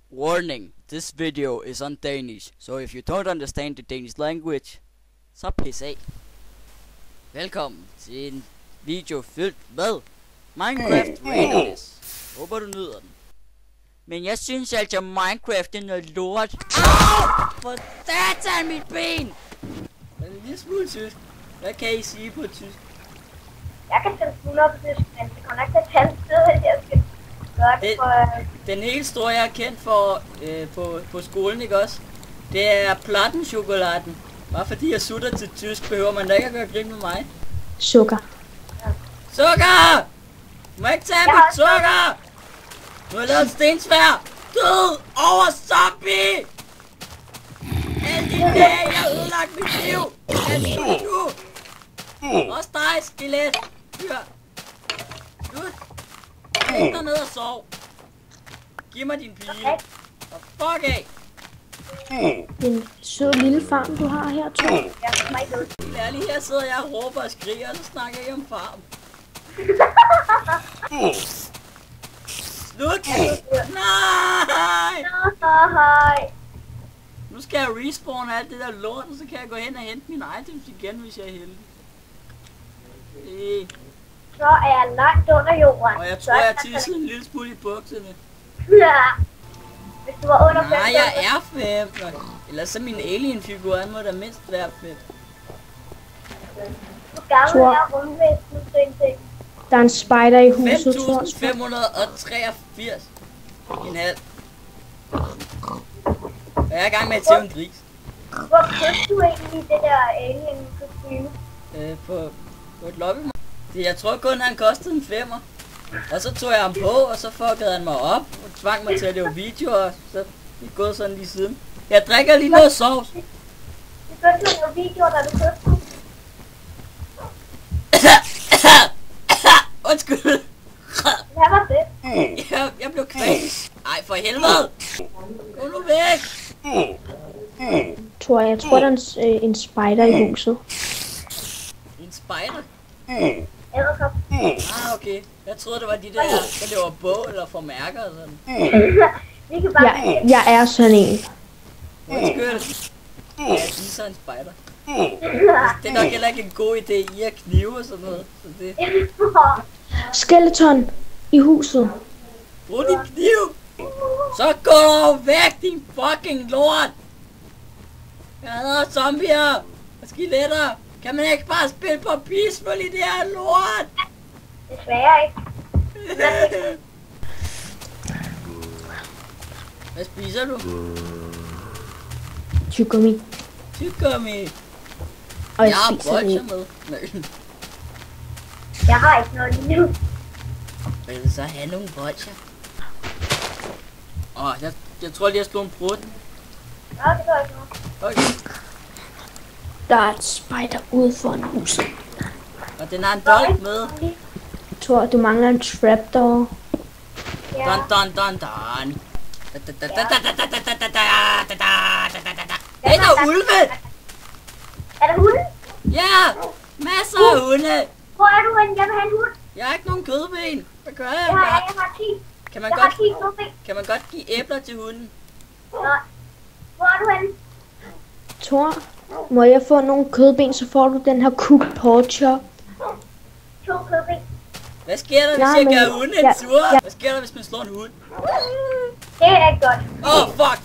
Warning, this video is on Danish, so if you don't understand the Danish language, så pis af. Velkommen til en video fyldt med Minecraft randomness. Håber du nyder den. Men jeg synes altså Minecraft er noget lort. Au! For satan mit ben! Det er en lille smule tysk. Hvad kan I sige på tysk? Jeg kan tage 100 på tysk, men det kommer nok til at tage en tid, jeg skal gøre det for... Den hele store jeg er kendt for på skolen, ikke også? Det er Plattenchokoladen. Bare fordi jeg sutter til tysk, behøver man da ikke at gøre grin med mig. Sukker. Ja. Sukker! Du må ikke tage mit sukker! Nu har jeg lavet et stensvær! Død over zombie! Alle de dage, jeg har ødelagt mit liv! Jeg slut nu! Også dig, skelet! Hør! Slut! Læg dig ned og sov! Giv mig din pile! Og fuck af! En sød lille farm, du har her, Thor. Jeg kommer ikke ud. Helt ærligt, her sidder jeg og råber og skriger, og så snakker jeg om farm. Slut! Nej! Nej! Nu skal jeg respawn alt det der lort, og så kan jeg gå hen og hente mine items igen, hvis jeg er heldig. Så er jeg langt under jorden. Og jeg tror, jeg tissede en lille smule i bukserne. Ja. Hvis du var under 5. Nej, jeg er 5. Ellers så min alien-figur, han må da mindst være 5. Hvor gammel er rumvæsenet til en ting? Der er en spider i huset, Thor. 5.583. En halv. Og jeg er i gang med at tæve en gris. Hvor købte du egentlig det der alien-kostyme? På et lobby. Jeg tror kun han kostede en 5'er. Og så tog jeg ham på, og så fuckede han mig op og tvang mig til at lave videoer, og så er det gået sådan lige siden. Jeg drikker lige noget sovs. Du begyndte at lave videoer, da du købte dem. Undskyld. Hvad var det? Jeg blev kvalt. Ej, for helvede. Gå nu væk. Thor, jeg tror, der er en spider i huset. En spider? Edderkop. Ah, okay. Jeg troede, det var de der laver bog eller formærker og sådan. Vi kan bare... Jeg er sådan en. Undskyld. Ja, jeg spiser en spider. Det er nok heller ikke en god idé i at knive og sådan noget. Så det... Skeleton i huset. Brug din kniv! Så gå væk, din fucking lort! Jeg hader zombier og skeletter. Kan man ikke bare spille på peaceful i det her lort? Desværre ikke. Hvad spiser du? Tyggegummi. Tyggegummi. Og Jeg har spiser bolcher det. med. Nej. Jeg har ikke noget lige nu. Vil du så have nogle bolcher? Jeg tror lige, jeg slog en brud. Nå, det gør ikke noget. Okay. Der er et spider ude foran huset. Og den har en dolk med. Thor, du mangler en trapdoor. Ja. Dun dun dun dun. Hey, der er ulve! Er der hunde? Ja! Masser af hunde! Hvor er du henne? Jeg vil have en hund. Jeg har ikke nogen kødben. Hvad gør jeg? Jeg har 10. Kan man Jeg har 10 kødben. kan man godt give æbler til hunden? Nej. Hvor er du henne? Thor, må jeg få nogle kødben, så får du den her cooked pork chop. 2 kødben. Hvad sker der, hvis Nej, jeg men- gør hunden ja, sur? ja. Hvad sker der, hvis man slår en hund? Det er ikke godt. Fuck!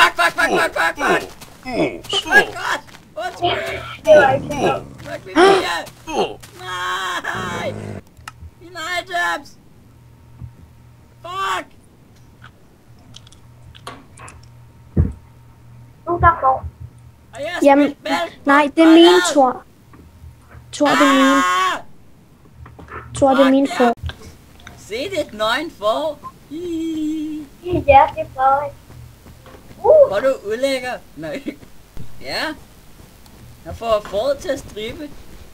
God! Undskyld! Det var ikke så godt. Fuck min vilje! Nej! Mine items! Fuck! Nu der går. Og jeg har Jamen, spildt mælk! nej, det er min, Thor. Thor, det er min. Thor, det er min for. Se, det er et nøgen for. Hihihi. Ja, det er Frederik. Hvor du udlægger. Nej. Ja. Jeg får fået til at stribe.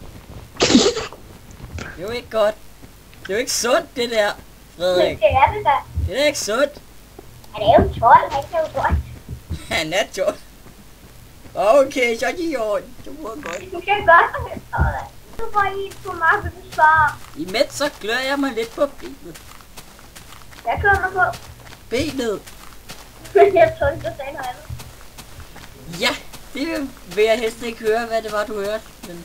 Det er jo ikke godt. Det er jo ikke sundt, det der, Frederik. Det er det da. Det er da ikke sundt. Han er jo 12, han kan jo godt. Han er sjovt. Okay, så er det i orden. Det må godt. Du kan godt. Du får I på mig, hvis du svarer. Imens så klør jeg mig lidt på benet. Jeg kører mig på. Benet. Men jeg tror ikke, du sagde noget andet. Ja, det vil jeg helst ikke høre, hvad det var, du hørte. Men...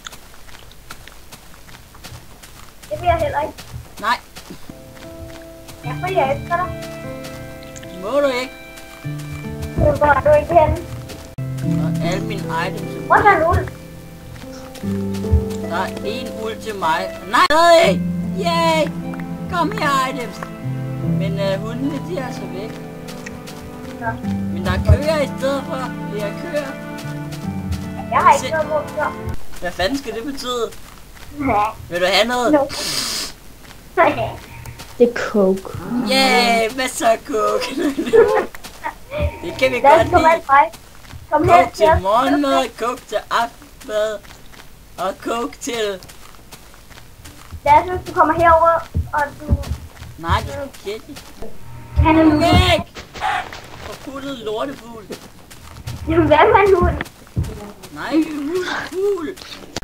Det vil jeg heller ikke. Nej, Ja, fordi jeg elsker dig. må du ikke. Hvor er du ikke henne? Og alle mine items. Hvor er du? Der er en uld til mig. Nej! Yay! Kom her, items. Men hundene, de er altså væk. Nå. Men der er køer i stedet for. Det er køer. Jeg har ikke noget mod så. Hvad fanden skal det betyde? Nej. Vil du have noget? No. Det er coke. Yay! Hvad så, coke? Det kan vi Lad godt os komme lide. af mig. Kom her Coke til morgenmad, coke til aftenmad. Og coke til... Lad os, hvis du kommer herover, og du... Nej, det er kedeligt. Han er nu. Væk! Forputtet lortefugl. Jamen, hvad med en hund? Nej, fugl.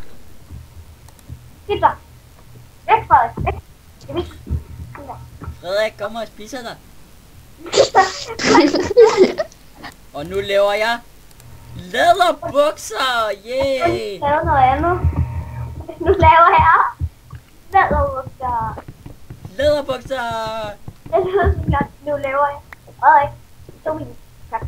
Skidt dig. Væk, Frederik. Væk. Jeg vil... Frederik kommer og spiser dig. Og nu laver jeg læderbukser. Yeah! Laver noget andet. Nu laver jeg læderbukser. Læderbukser. Jeg lyder så godt. Nu laver jeg. Frederik. Så min. Tak.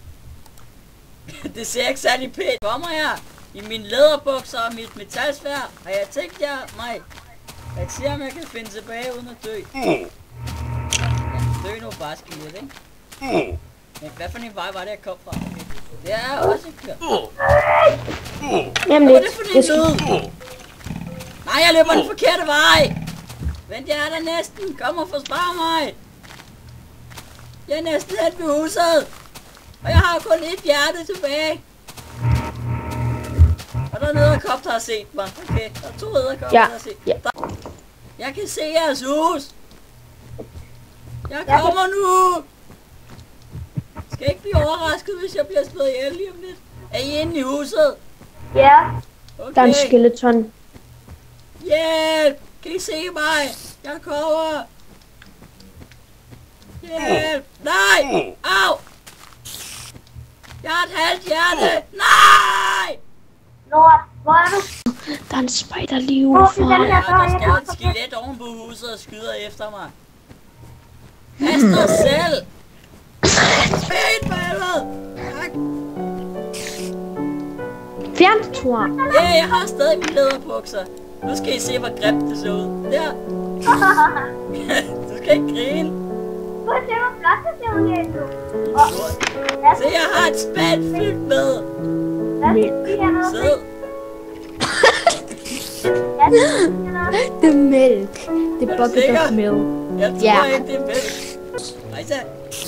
Det ser ikke særlig pænt. Kommer her i mine læderbukser og mit metalsværd. Har jeg tænkt jer mig at se om jeg kan finde tilbage uden at dø. Ja, dø nu bare skidt, ikke? Men hvad for en vej var det, jeg kom fra? Okay. Det er også et kørt. Jamen Hvad var lidt. det for en lyd? Nej, jeg løber den forkerte vej. Vent, jeg er der næsten. Kom og forsvar mig. Jeg er næsten hen ved huset. Og jeg har kun et hjerte tilbage. Og der er en edderkop, der har set mig. Okay, der er 2 edderkopper, Ja, der har set ja. mig. Jeg kan se jeres hus. Jeg kommer nu. Skal ikke blive overrasket, hvis jeg bliver slået ihjel lige om lidt. Er I inde i huset? Ja. Okay. Der er en skeleton. Hjælp! Kan I se mig? Jeg kommer! Hjælp! Nej! Au! Jeg har et halvt hjerte! Nej! Nord, hvor er du? Der er en spider lige Hvor er udenfor. den her Ja, dør? der Jeg står kan et skelet oven på huset og skyder efter mig. Pas dig selv! Spæt ballet! Fjern det, Thor. Ja, jeg har stadig mine læderbukser. Nu skal I se, hvor grimt det så ud. Der! Du skal ikke grine. Prøv at se, hvor flot det ser ud her nu. Se, jeg har et spand fyldt med. Lad os lige have noget at se. Sid. Lad os lige have noget at se. Det er mælk. Det er Er du bucket sikker? of milk. Jeg tror Ja. ikke, det er vel. Hej så.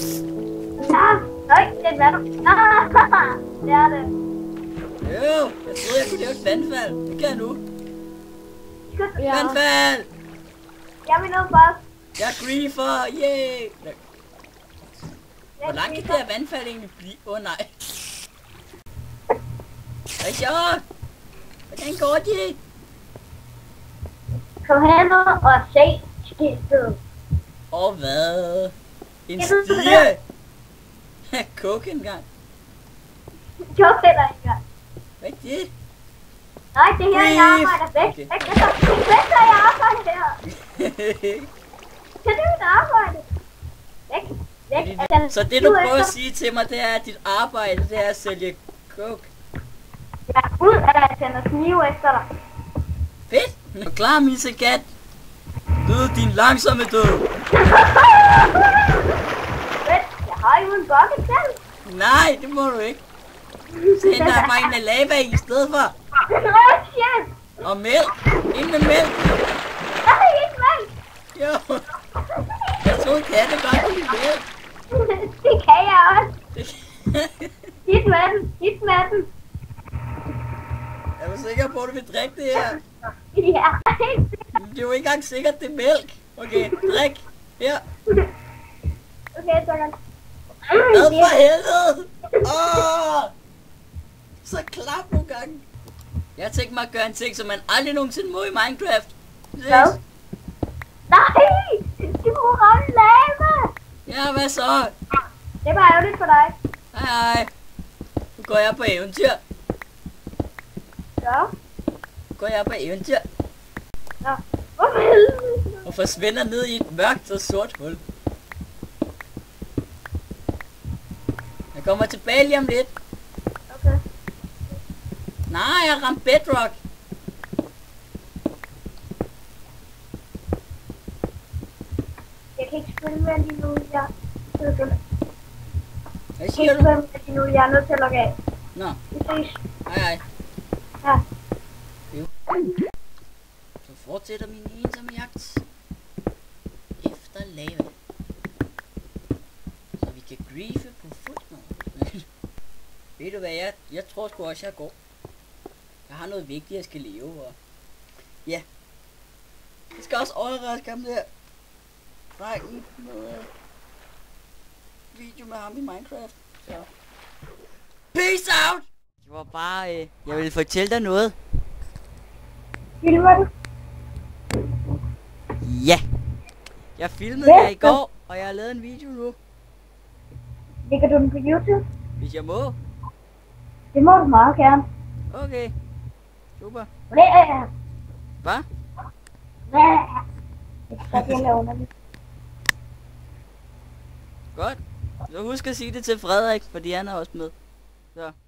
Nej, det er hvad du... Det er det. Jo, jeg troede, jeg kunne lave et vandfald. Det kan jeg nu. Ja. Vandfald! Jeg vil noget først. Jeg er greedy for, yay! Hvor langt kan det her vandfald egentlig blive? Åh nej. Hvad så? Hvordan går det? Kom hen og se skiltet. Og hvad? En Jeg ved, hvad det stige? Coke engang. Jo, heller ikke. Hvad er det? Nej, det her, jeg arbejder væk. Okay. Væk, det er væk, der jeg arbejder her. Det er mit arbejde. Væk, væk. Så det du prøver at sige til mig, det er, at dit arbejde, det er at sælge coke. Ja, ud af at tænde knive efter dig. Fedt! Er du klar, missekat? Død din langsomme død. Vent, jeg har jo en bukke selv. Nej, det må du ikke. Så henter jeg bare en af lava i stedet for. Åh, shit. Og mælk. Ind med mælk. Nej, ikke mælk. Jo. Jeg troede, katte godt kunne lide mælk. Det kan jeg også. Hit med den, hit med den. Er du sikker på, at du vil drikke det her? Ja, Det er jo ikke engang sikkert, det er mælk. Okay, drik. Her. okay, så kan... Hvad for helvede? Åh! Så klap nogle gange. Jeg har tænkt mig at gøre en ting, som man aldrig nogensinde må i Minecraft. Ses. Hvad? Nej, du må ramme lava. Ja, hvad så? Det er bare ærgerligt for dig. Hej hej. Nu går jeg på eventyr. Ja. Nu går jeg på eventyr. Nå. Hvorfor helvede? Og forsvinder ned i et mørkt og sort hul. Jeg kommer tilbage lige om lidt. Okay. Nej, jeg har ramt bedrock. Jeg kan ikke spille med lige nu. Jeg Hvad kan ikke siger du? spille med lige nu. Jeg er nødt til at logge af. Nå, Vi ses. hej hej. Ja. Så fortsætter min ensomme jagt efter lava. Så vi kan griefe på footnote. Ved du hvad, jeg tror sgu også jeg går. Jeg har noget vigtigt jeg skal leve og... Ja. Jeg skal også overraske ham der. Drengen med video med ham i Minecraft. Så. Peace out! Det var bare, jeg ville fortælle dig noget. Filmer du? Ja. Jeg filmede jer i går, og jeg har lavet en video nu. Lægger du den på YouTube? Hvis jeg må. Det må du meget gerne. Okay. Super. Hvad? Hvad? Jeg skal godt lade underligt. Godt. Så husk at sige det til Frederik, fordi han er også med. Så.